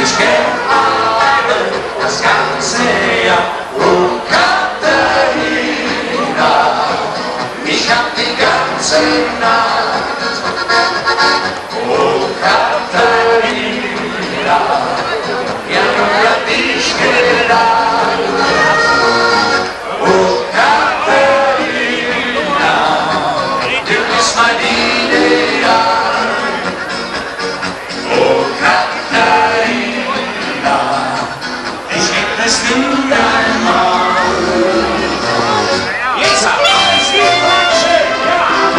Ich kenn alleine das ganze Jahr. Oh Katharina, ich hab die ganze Nacht. Oh Katharina, ja, hab ich gedacht. Oh Katharina, du bist mein Ideal. Oh Katharina, ich lieb es nur einmal. Jetzt hab alles Quatsche, ja!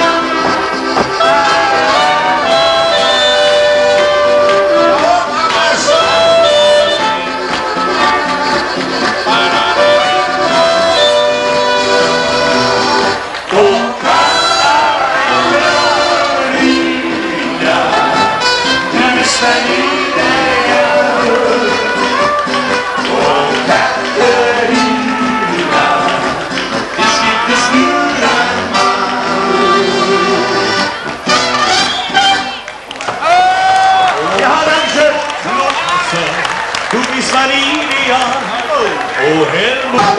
Du bist mein Ideal. Oh Helmut.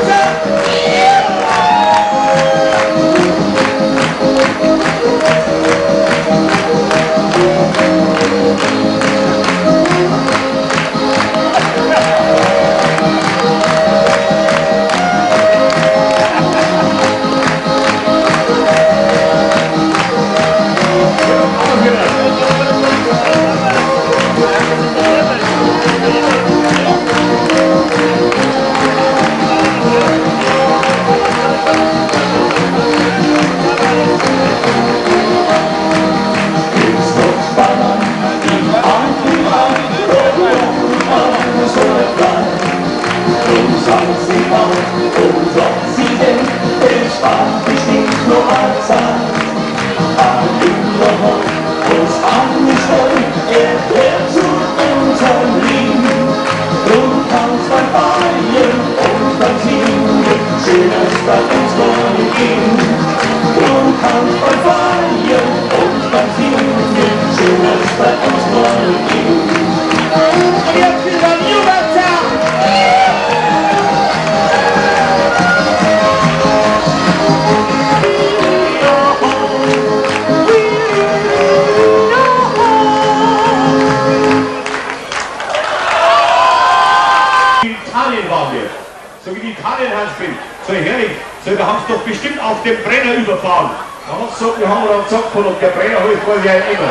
So wie die Italien-Handspiel. So herrlich. So, da haben sie doch bestimmt auf den Brenner überfahren. Da haben sie gesagt, wir haben dann gesagt, und der Brenner holt quasi ja immer.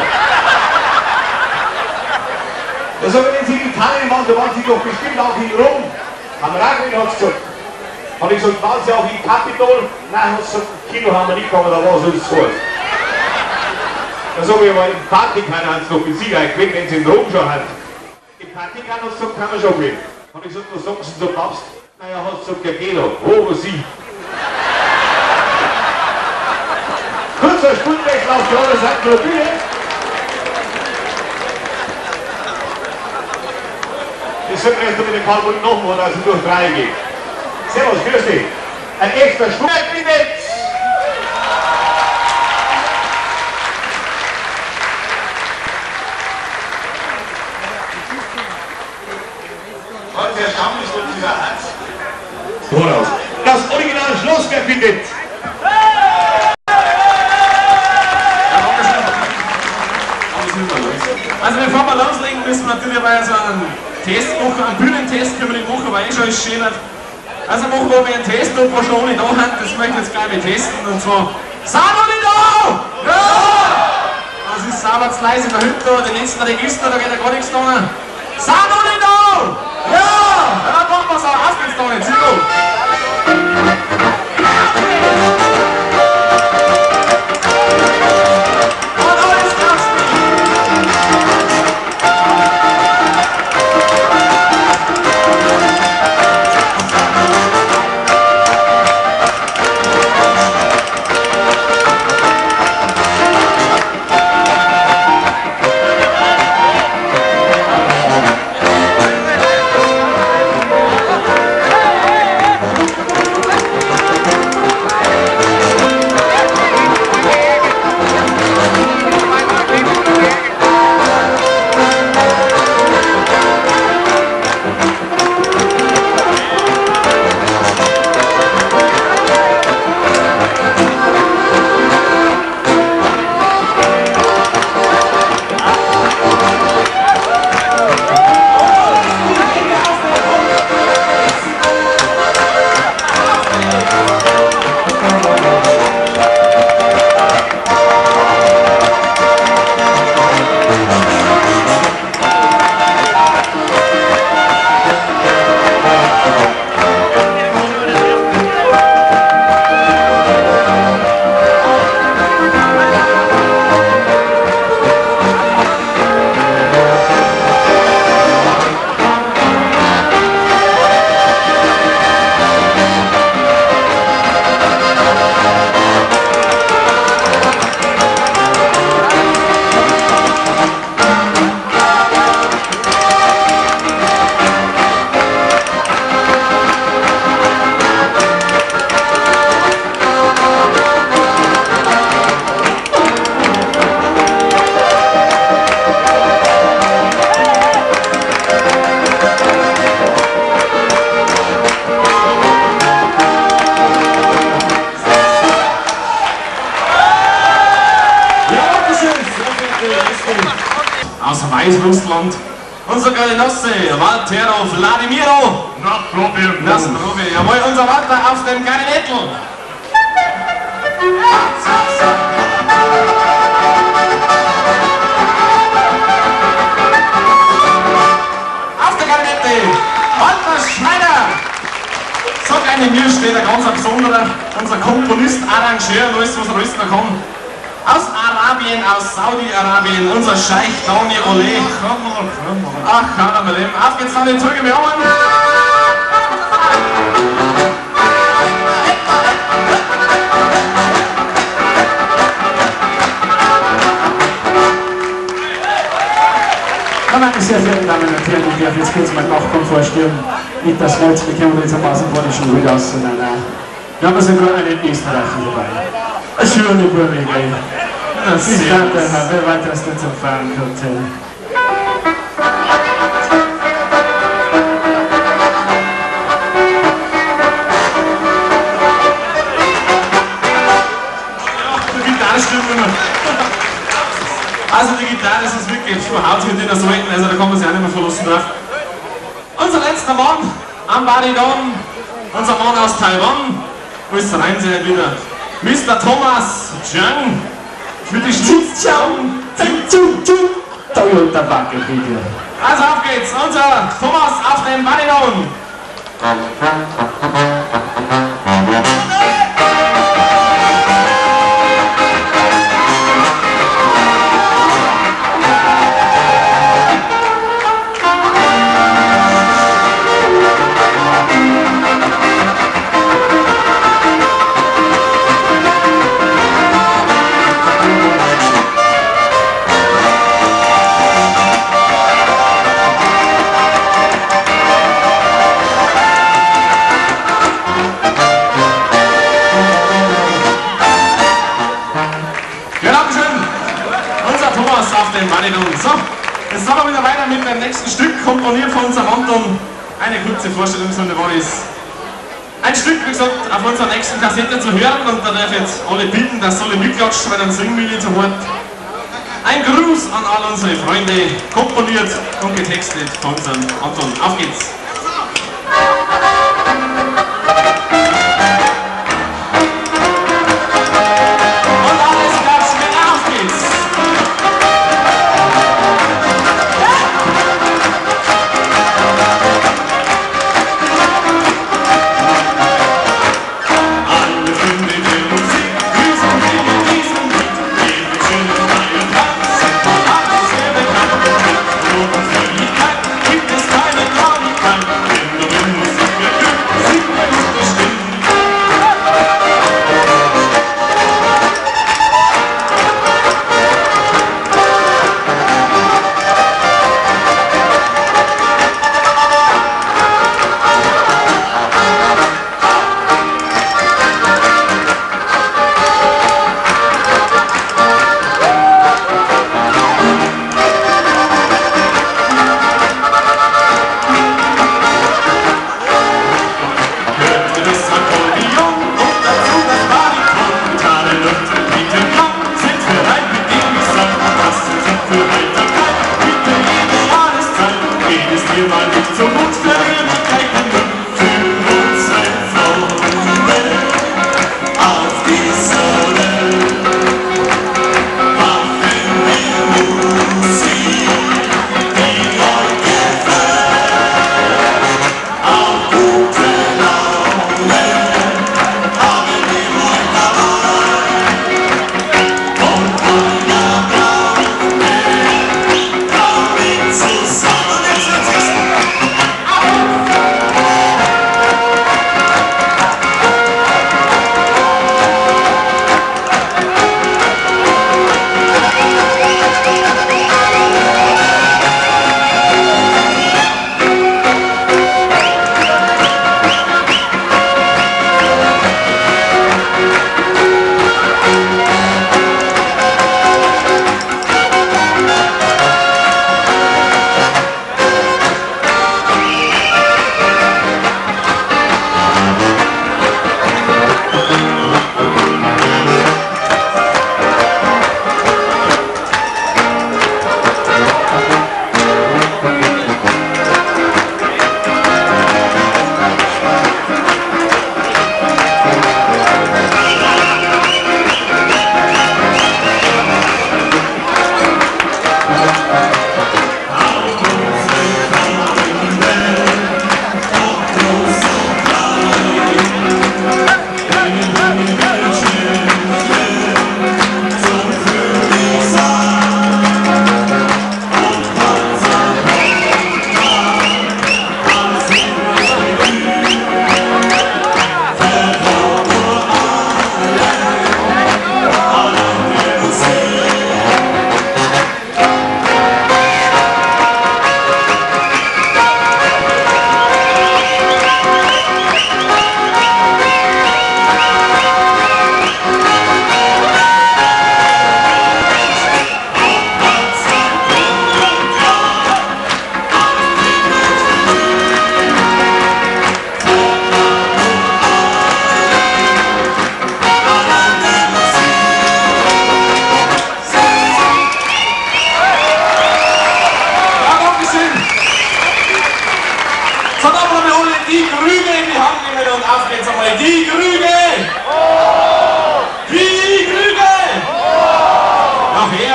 Also wenn sie in Italien waren, da waren sie doch bestimmt auch in Rom. Am Ragni hat es gesagt. Habe ich gesagt, waren sie auch in Capitol? Nein, hat es gesagt, Kino haben wir nicht gehabt, da war so das Tor. Da sage ich aber, im Vatikan haben sie noch mit Sicherheit gewinnt, wenn sie in Rom schon haben. Im Vatikan hat es gesagt, kann man schon gewinnen. Habe ich gesagt, was sagen sie zum Papst? Naja, hat gesagt, der geht doch. Wo, wo sie? Kurzer Spundwechsel auf die andere Seite der Bühne. Ich sag mir erst mit dem Karl nochmal, dass er durch 3 geht. Servus, grüß dich. Ein extra Schwungquintett. Ganz erstaunlich, was dieser hat. Voraus. Das Original Schlossquintett. Also bevor wir loslegen, müssen wir natürlich mal so einen Test machen, einen Bühnentest können wir nicht machen, weil schon ist schön. Also machen wir einen Test, ob wir schon ohne da haben, das möchte ich jetzt gleich mal testen. Und zwar, sind wir nicht da? Ja! Das ist sauber zu leise da hinten, die letzten Register, da geht ja gar nichts da. Sind wir nicht da? Ja! Dann machen wir es auch, aus geht's da nicht, sieh du! aus Weißrussland. Unser Genosse Waltero Vladimiro. Das Profi. Jawohl, unser Walter auf dem Klarinettel. Auf der Klarinette Walter Schneider. So kleine Mühe steht ein ganz besonderer, unser Komponist, Arrangeur, alles was er alles noch kann. Aus Arabien, aus Saudi-Arabien, unser Scheich Dani Ole. Ach, kann er mal leben. Auf geht's dann, den drücken wir an. Meine sehr verehrten Damen und Herren, ich darf jetzt kurz meinen Nachbarn vorstellen. Nicht das Holz, wir kennen jetzt ein paar Symphonen schon gut aus. Nein, nein. Wir haben sogar einen Österreicher dabei. Eine schöne Burme, gell? Ich danke, Herr, wer weiter als nicht zum Fahren kommt. Also die Gitarre ist wirklich verhaut mit den Säulen, also da kann man sich auch nicht mehr verlassen drauf. Unser letzter Mann am Bariton, unser Mann aus Taiwan, wo ist rein sehr wieder? Mr. Thomas Zhang für die Stiftung. Toyota Backe, bitte. Also auf geht's, unser Thomas auf dem Bariton. So, jetzt sind wir wieder weiter mit dem nächsten Stück, komponiert von unserem Anton. Eine kurze Vorstellungsrunde war es. Ein Stück, wie gesagt, auf unserer nächsten Kassette zu hören und da darf ich jetzt alle bitten, dass alle mitklatschen, weil dann singen wir zu Wort. Ein Gruß an all unsere Freunde, komponiert und getextet von unserem Anton. Auf geht's! Gibt es keine Traurigkeit?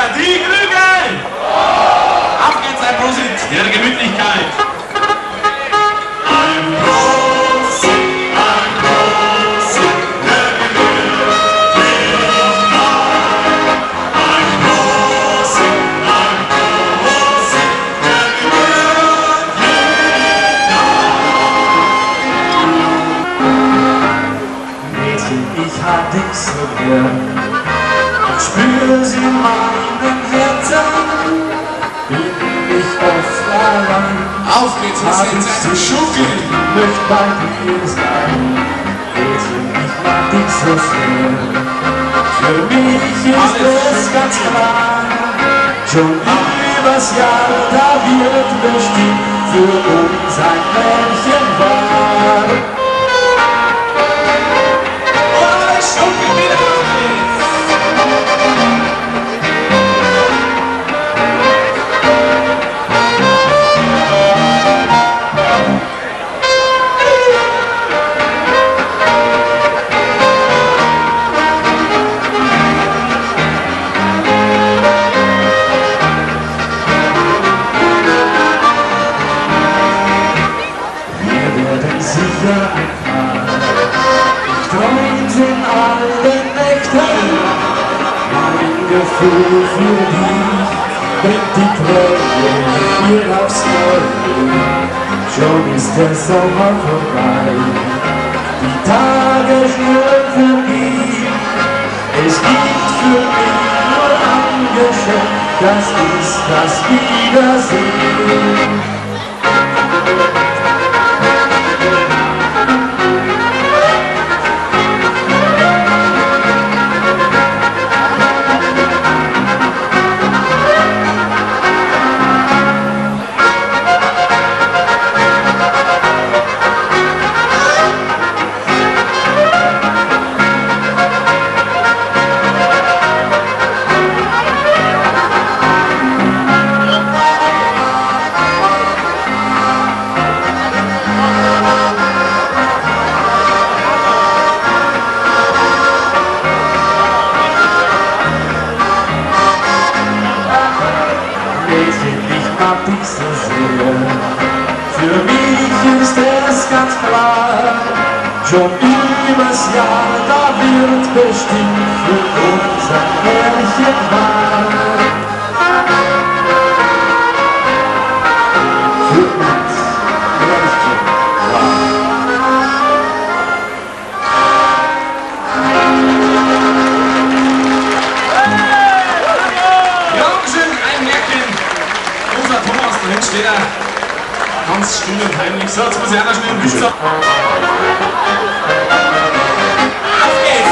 die Krüge! Auf geht's, ein Prosit der Gemütlichkeit! Ich hab dich so gern, spür sie in meinem Herzen, bin ich oft allein. Auf geht's, was jetzt ein Schucki! Möcht bei dir sein, ich mag dich so sehr. Für mich ist es ganz klar, schon übers Jahr, da wird bestimmt für uns ein Märchen wahr. Gefühl für dich bringt die Tränen hier aufs Neue. Schon ist der Sommer vorbei, die Tage schnurren vergehen. Es gibt für mich nur ein Geschenk, das ist das Wiedersehen. Für mich ist es ganz klar, schon übers Jahr, da wird bestimmt für uns ein Märchen wahr. Für uns Märchen Ja, schön, ein Märchen. Unser Thomas, da hinten steht er. Ganz still und heimlich. So, jetzt muss ich auch noch schnell einen Witz sagen. Auf geht's!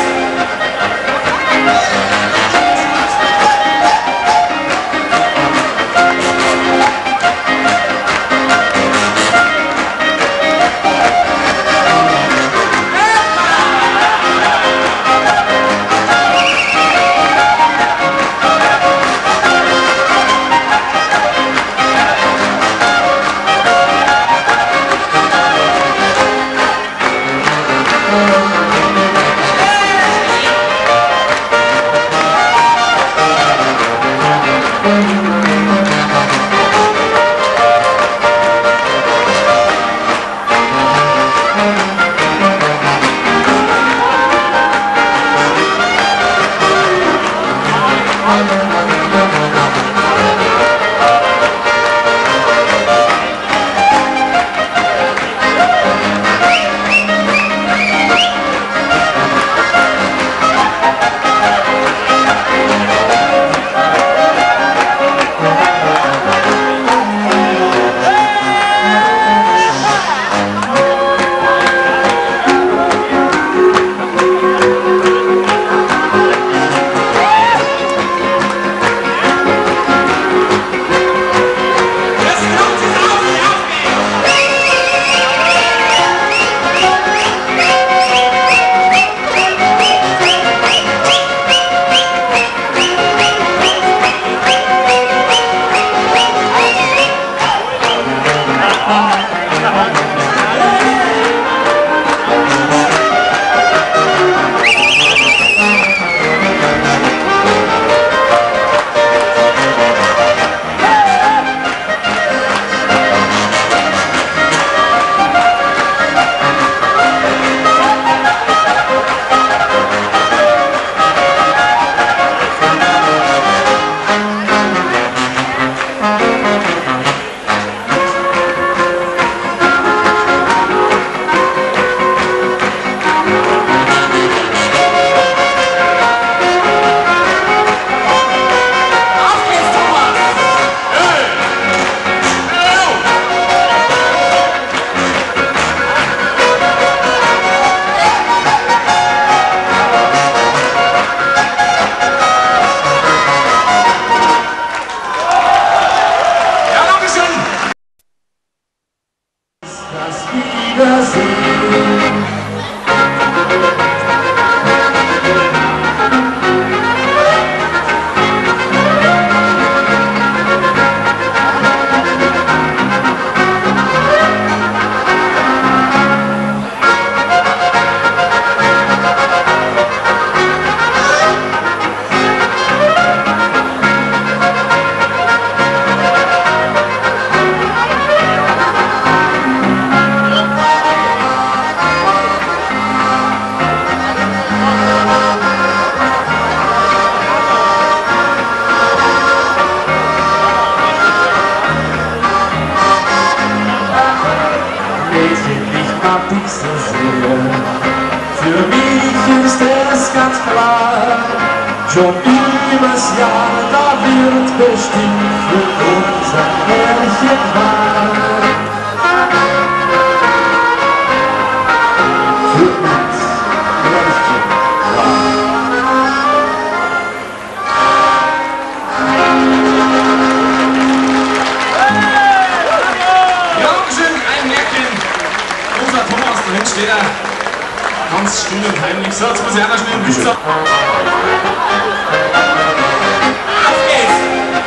ich so sehe. Für mich ist es ganz klar, schon übers Jahr, da wird bestimmt für uns ein Märchen wahr. Für uns Märchen wahr. Ja, schön, ein Märchen. Unser Thomas, da hinten steht er. Ganz still und heimlich. So, jetzt muss ich auch noch schnell einen Witz sagen. Auf geht's!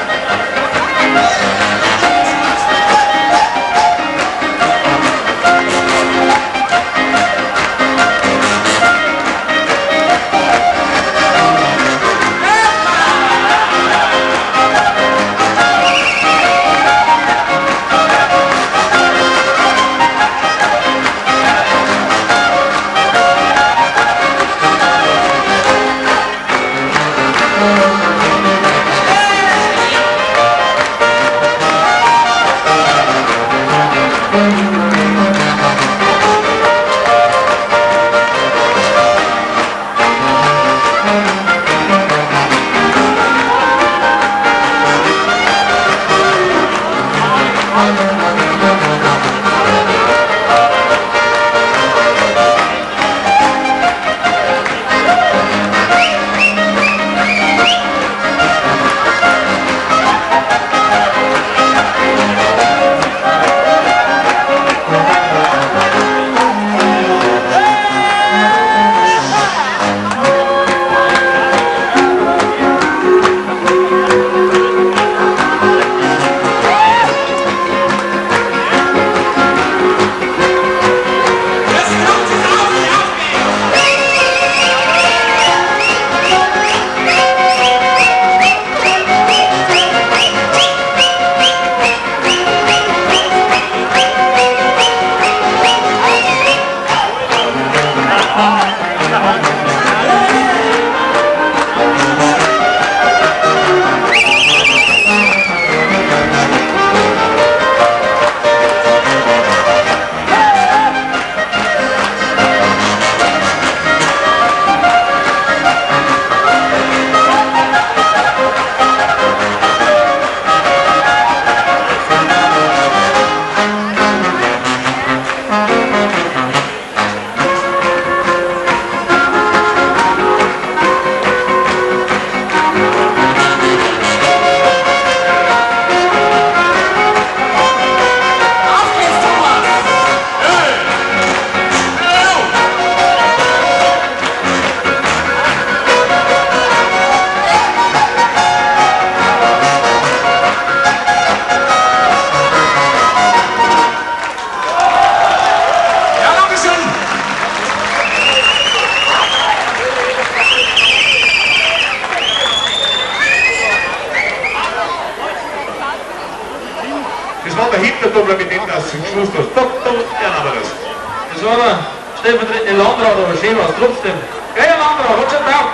Das war der Hinterdoppler, mit dem das zum Schluss hast. Da lernen wir das. Das war der stellvertretende Landrat, aber schön was trotzdem. Geh, Landrat, hat schon drauf.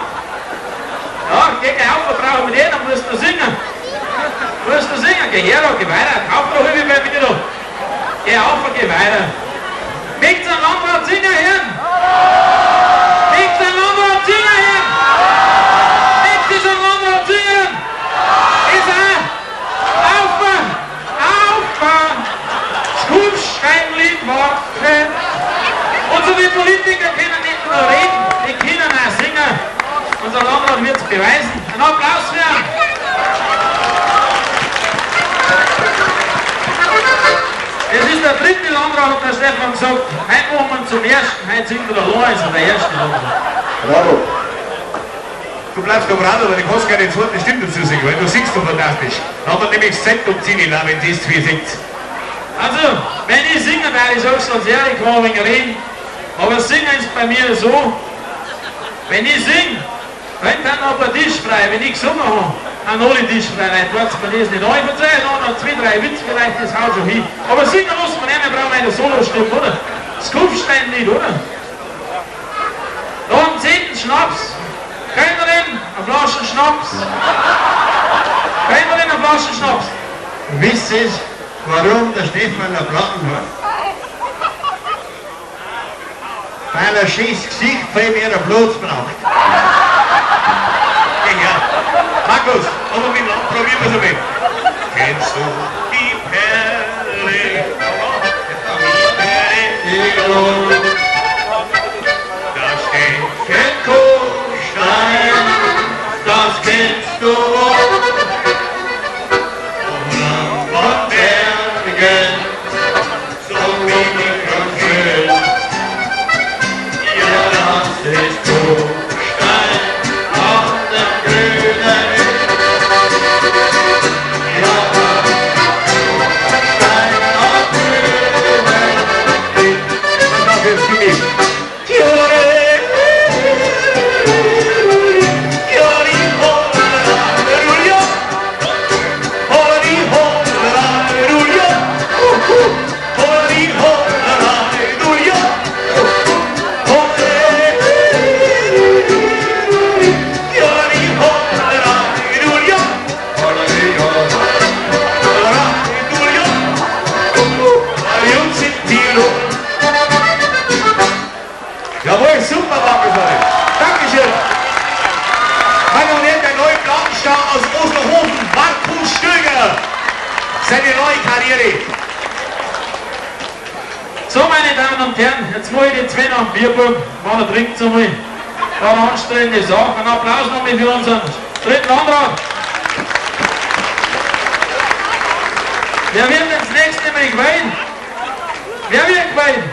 Ja, geh auf, wir brauchen mit jedem, musst du singen. Musst du singen, geh her, geh weiter. Kauf doch irgendwie bei mir noch. Geh auf und geh weiter. Möcht's ein Landrat singen hören? Möcht's ein Landrat singen hören? Möcht's ein Landrat singen? Ist er? Auffahren! Auffahren! Das Kufsteinlied warten! Unsere Politiker können nicht nur reden, die können auch singen. Unser Landrat wird es beweisen. Ein Applaus für ihn! Das ist der dritte Landrat, hat der Stefan gesagt. Heute machen wir zum ersten, heute sind wir allein, also der erste Landrat. Bravo. Du bleibst doch dran, aber du kannst keine zweite Stimme dazu singen, weil du singst doch fantastisch. Dann haben wir nämlich das Zentrum ziehen lassen, wenn das wie singt. Also, wenn ich singe, weil ich sag's ganz ehrlich, kann ich reden. Aber singen ist bei mir so, wenn ich singe, dann kann noch ein Tisch frei. Wenn ich gesungen habe, an alle Tisch frei. Leute, warten mir das nicht an. Ich verzeihe noch 2, 3 Witze, vielleicht das haut schon hin. Aber singen muss man nicht, wir brauchen eine Solo-Stimme, oder? Das Kufsteinlied, oder? Da am 10. Schnaps. Keiner denn? Eine Flasche Schnaps. Keiner denn eine Flasche Schnaps? Wisst ihr, warum der Stefan einen Platten hat? Weil ein schönes Gesicht für mir ein Blut braucht. Ja. Markus, aber mit Land probieren wir so weg. Kennst du die Perle? Das Schenkelstein, das kennst du auch. Und von Bergen, so wenig und schön. Ja, das ist Bruchstein auf der grünen Hügel. Ja, Bruchstein auf grünen Hügel. Und dafür ist genug. Jawohl, super, Markus. Dankeschön. Meine Damen und Herren, der neue Plattenstar aus Osterhofen, Markus Stöger. Seine neue Karriere. So, meine Damen und Herren, jetzt mache ich die zwei nach dem Bierburg. Mal trinkt so mal. War eine anstrengende Sache. Einen Applaus nochmal für unseren dritten Antrag. Wer wird das nächste Mal gewählt? Wer wird gewählt?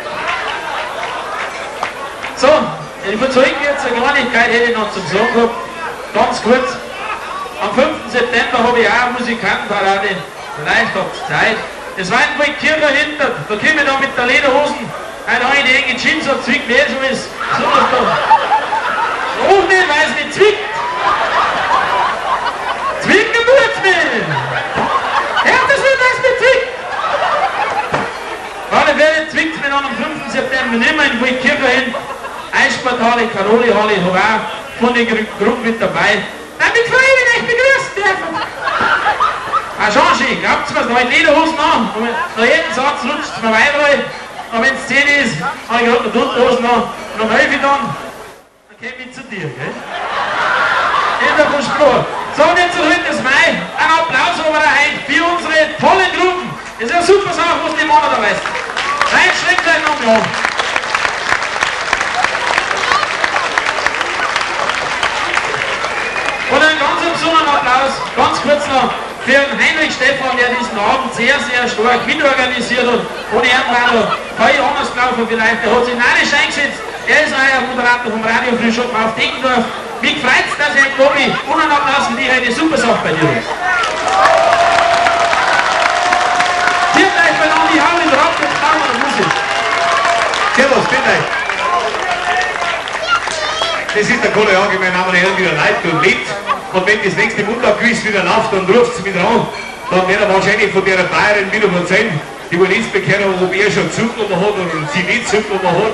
So, ich verzeuge jetzt eine Kleinigkeit, hätte ich noch zum Sagen gehabt. Ganz kurz. Am 5. September habe ich auch eine Musikantenparade. Vielleicht habt ihr Zeit. Es war ein Kircher hinter. Da kommen wir da mit der Lederhosen. Ein in die enge Jeans und zwickt mir schon ist. So was da. Ruf nicht, weil es nicht zwickt. Zwicken tut's nicht. Hört das nicht, weil es nicht zwickt. Alle Fälle zwickt es mir dann am 5. September nicht mehr in Kircher hin. Eissporthalle, Karoli-Halle, hurra, von der Gruppe mit dabei. Nein, mich freue ich, wenn ich begrüßen dürfen. Ah, schon schön, glaubt ihr mir, da habe ich Lederhosen an. Und nach jedem Satz rutscht es mir weiter. Und wenn es 10 ist, habe ich gerade noch Unterhosen an. Und um 11 dann käme ich zu dir, gell? In der Versprochen. So, und jetzt heute das Mai. Ein Applaus aber daheim für unsere tollen Gruppen. Das ist eine super Sache, was die Männer da weißt. Nein, schreckt euch noch mal an. Und einen ganz besonderen Applaus, ganz kurz noch, für den Heinrich Stephan, der diesen Abend sehr, sehr stark mitorganisiert hat. Ohne ihn war noch viel anders gelaufen vielleicht. Er hat sich narrisch eingesetzt. Er ist euer Moderator vom Radio Frühschoppen auf Deckendorf. Mich freut es, dass ich Tobi und einen Applaus für dich eine super Sache bei dir ist. Hier gleich bei Andi Hau in Rock und Traum und Musik. Servus, bitte. Das ist der coole Jahre, meine Damen und Herren, wieder live und mit. Und wenn das nächste Mundart-Quiz wieder läuft, dann ruft es wieder an. Dann werden wir wahrscheinlich von der Bayerin wieder erzählen, die wohl nicht bekennen, ob er schon Zugnummer hat oder sie nicht Zugnummer hat.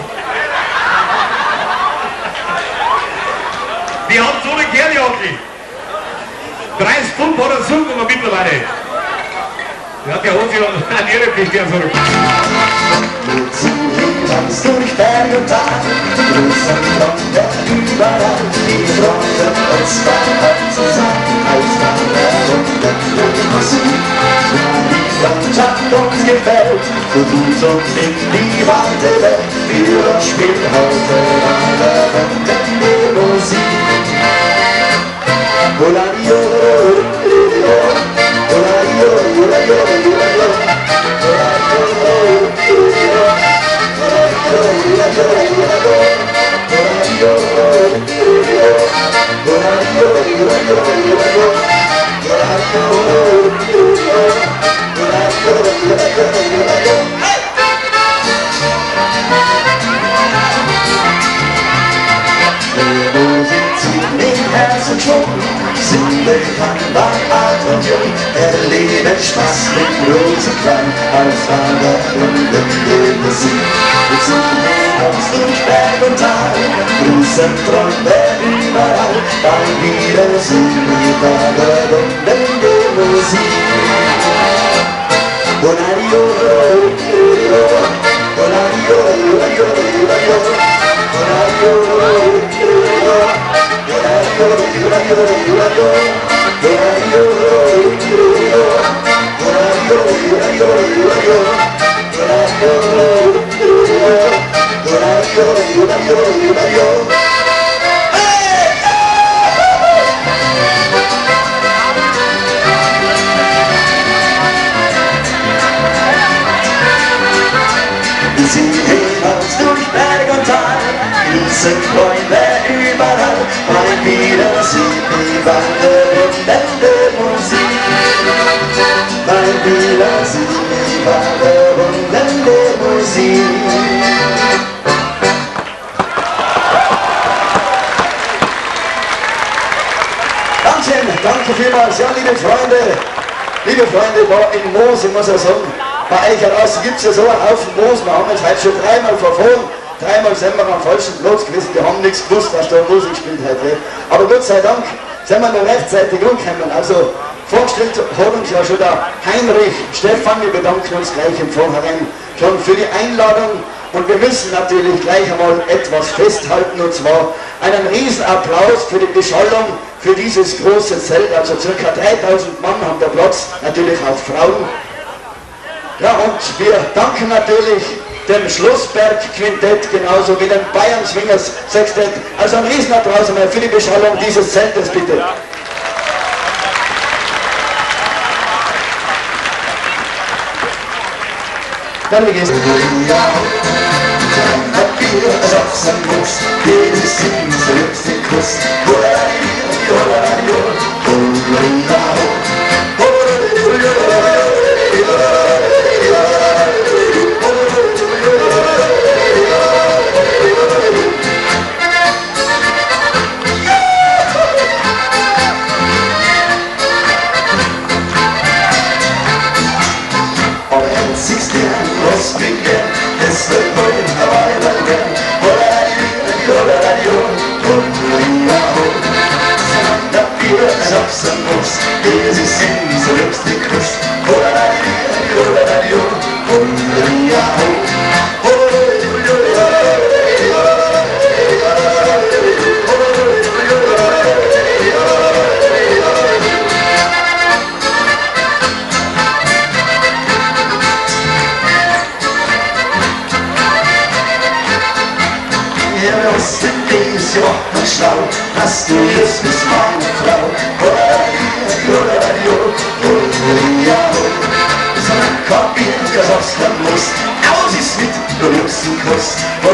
Die haben so eine Kerljacke. 30 Pfund hat er Zugnummer mittlerweile. Der hat ja uns ja an ihre Pflicht zurück. Tanzt durch Berg und Tal, grüßen Freunde überall, die Freunde uns daheim zusammen, auswandern und entfliehen Musik. Die Freundschaft uns gefällt, so gut und in die weite Welt, wir spielen heute alle Runden die Musik. Oladio, Oladio, Oladio, Oladio, Oladio, sind bekannt bei alt und jung, erleben Spaß mit großem Klang, auswandern und in Musik. Wir suchen uns durch Berg und Tal, grüßen Freunde überall, beim Wiedersehen überall und in die Musik. Oladio, Oladio, Oladio, Oladio, Oladio. Freunde überall, wollen wieder sehen, die wandernden Musik. Wollen wieder sehen, die wandernden Musik. Dankeschön, danke vielmals. Ja, liebe Freunde, da in Moos, ich muss ja sagen, bei euch heraus gibt es ja so einen Haufen Moos, wir haben jetzt heute schon dreimal verfahren. Dreimal sind wir am falschen Platz gewesen, wir haben nichts gewusst, was da Musik spielt heute. Aber Gott sei Dank sind wir noch rechtzeitig umgekommen. Also vorgestellt hat uns ja schon der Heinrich Stefan, wir bedanken uns gleich im Vorhinein schon für die Einladung. Und wir müssen natürlich gleich einmal etwas festhalten, und zwar einen Riesenapplaus für die Beschallung für dieses große Zelt. Also ca. 3000 Mann haben da Platz, natürlich auch Frauen. Ja, und wir danken natürlich dem Schlossberg-Quintett, genauso wie dem Bayern Swingers Sextett. Also ein Riesenapplaus einmal für die Beschallung dieses Zeltes, bitte. Dann wie geht's? Hast du jetzt bist meine Frau? Komm in, das aufs muss, aus ist mit, du nimmst den Kuss.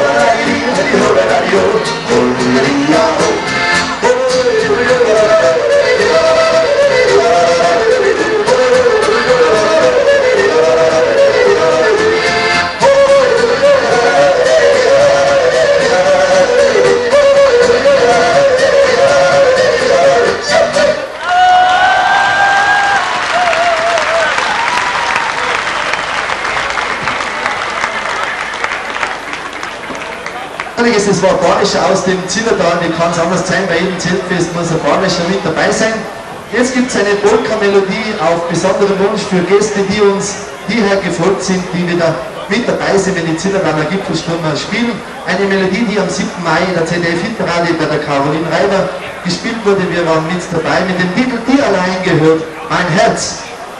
Das war Bayerischer aus dem Zillertal, wie kann es anders sein, bei jedem Zeltfest muss ein Bayerischer mit dabei sein. Jetzt gibt es eine Polka-Melodie auf besonderen Wunsch für Gäste, die uns hierher gefolgt sind, die wieder mit dabei sind, wenn die Zillertaler Gipfelstürmer spielen. Eine Melodie, die am 7. Mai in der ZDF-Hitparade bei der Caroline Reiber gespielt wurde. Wir waren mit dabei mit dem Titel "Dir allein gehört mein Herz".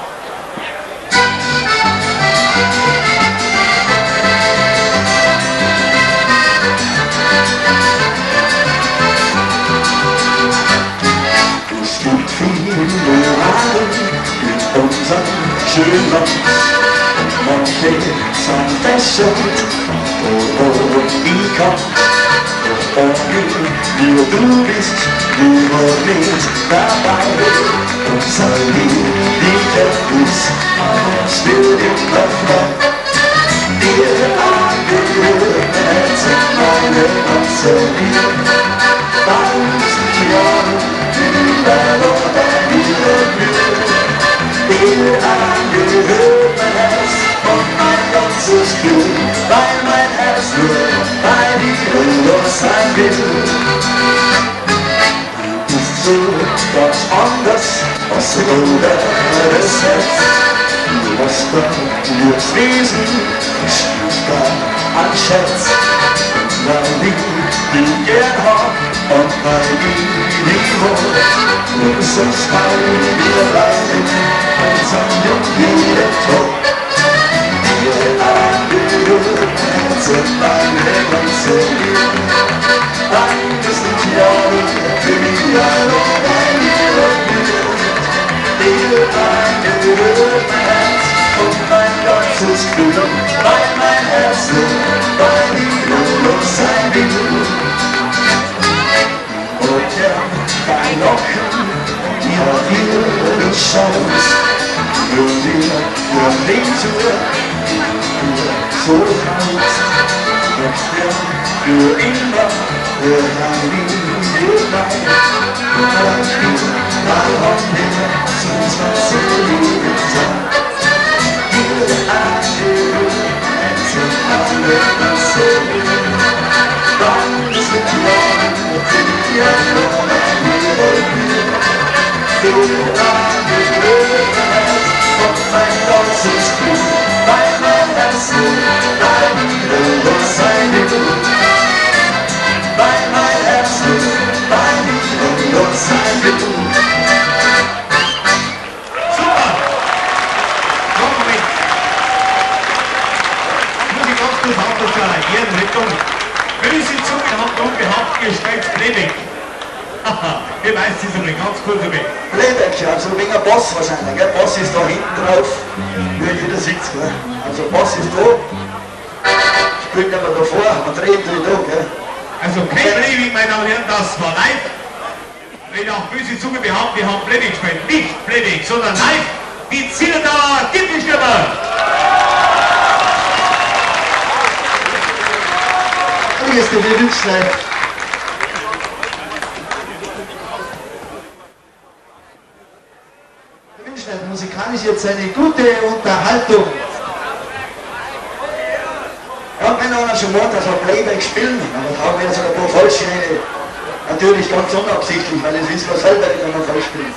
Schön Land, man fährt sein Fässer und ich kann ohne du bist nur nicht dabei und sei wie der Fuß still im Öffner dir angehört Herzen meine ganze Liebe 1000 Jahre über oder wieder dir angehört mein Herz und mein ganzes Blut, weil mein Herz nur bei dir los sein will. Du bist so ganz anders als das Herz. Du hast da nur Wesen, spielst da ein Scherz, weil ich dich gern hab. und bei Niveau, muss uns bei mir bleiben, als ein jeder Tod. Wir angehören Herzen, meine ganze Liebe, eines nicht Jahre für die Jahre bei mir und mir. Wir angehören Herz und mein ganzes Glück, weil mein Herz nur bei dir und sein will. Und ja, bei Locken, die auf ihre Chance, für wir, für Natur, so raus, jetzt ja, für immer, für dein Liebe, mein Spiel, weil auch mehr zu uns ganze Leben sein. Wir angehören Herzen, alle ganze Leben, dann ist es klar, ja, nur mein Leben. Wir angehören Herz und mein ganzes Glück, weil mein Herz nur dein Liebe sein will. Weil mein Herz nur dein Liebe sein will. Super! Machen wir mit. Muss ich ganz kurz auf zur Ehrenrettung. Wenn ich Sie zugehabt und behauptet, ihr schreibt Playback. Haha, ihr weißt es einmal ganz kurz weg. Playback, ja, also wegen einem Bass wahrscheinlich, gell? Bass ist da hinten drauf, wie jeder sitzt, gell? Also Bass ist da, spielt aber davor, man dreht da, gell? Also kein Playback, meine Damen und Herren, das war live. Wenn auch böse Zunge behaupten, wir haben Playback gespielt. Nicht Playback, sondern live. Die Zillertaler Gipfelstürmer. Wie ist der Wünschlein? Der Wünschlein musikalisch jetzt eine gute Unterhaltung. Ja, wenn einer schon meint, dass wir Playback spielen, aber da haben wir jetzt ein paar falsche, natürlich ganz unabsichtlich, weil das wissen wir selber, wenn wir falsch spielen.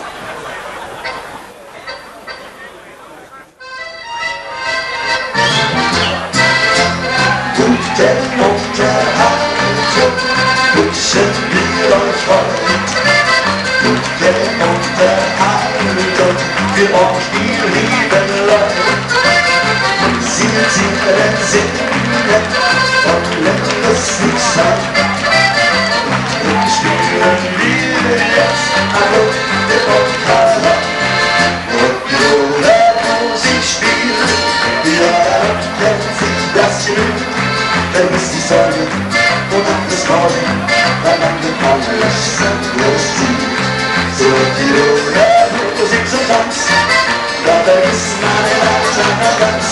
Gute Unterhaltung wünschen wir euch heute. Gute Unterhaltung für euch, die lieben Leute. Singt singen und lasst nicht sein. Und spielen wir jetzt eine gute Unterhaltung. Und nur wenn Musik spielt, ja, dann kennt sich das Glück. Wenn es die Sonne und an das Morgen, dann wird alles endlos ziehen. So die Musik zum Tanz, da vergisst man den Alltag ganz.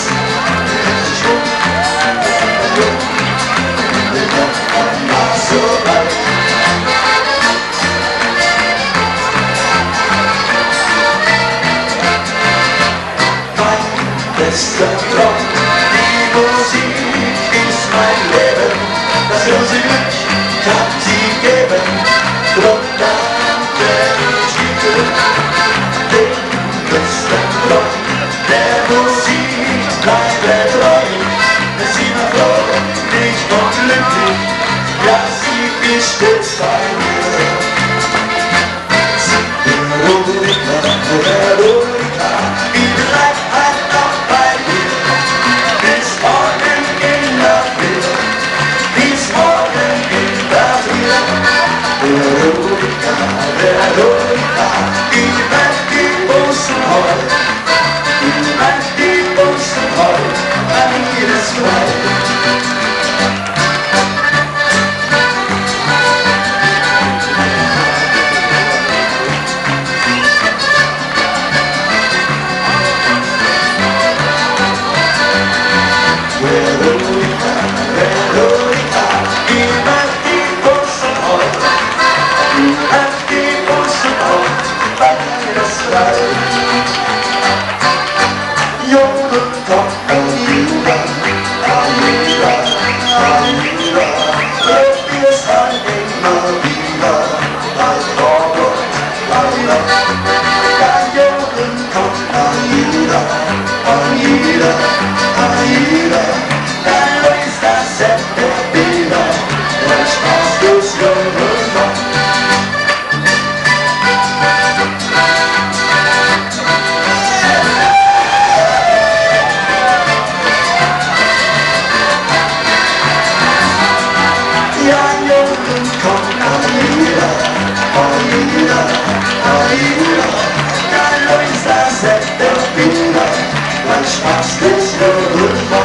So bald. Mein bester Traum, die Musik ist mein Leben, das große Glück kann sie geben. Drum danke ich dir, den besten Traum der Musik bleibe treu. Es ist immer froh, nicht und glücklich, ja, sie ist stets bei mir. Veronika, Veronika, die bleibt halt noch bei mir. Bis morgen in der Früh, bis morgen in der Früh. Veronika, Veronika, die bleibt die Bussen heut. Die bleibt die Bussen heut, an jedes Mal. fast ist vorüber.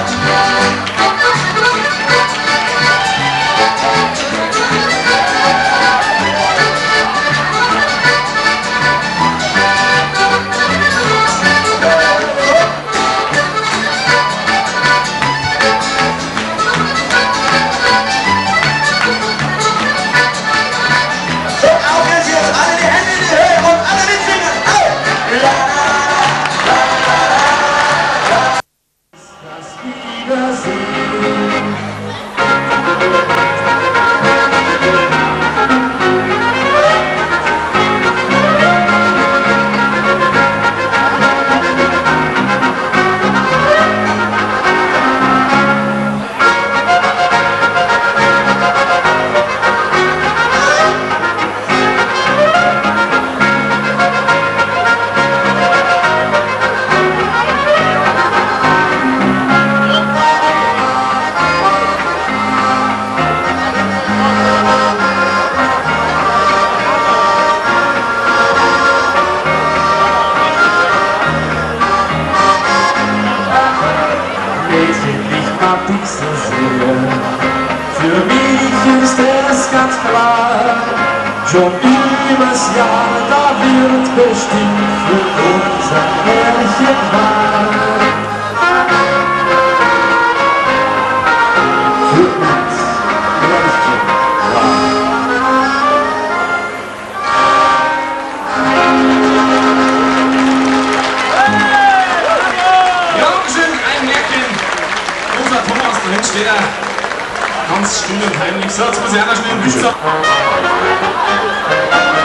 Für mich ist es ganz klar, schon übers Jahr, da wird bestimmt für uns ein Märchen wahr. Für uns Märchen Ja, schön, ein Märchen. Unser Thomas, da hinten steht er. Ganz still und heimlich. So, jetzt muss ich auch noch schnell einen Witz sagen.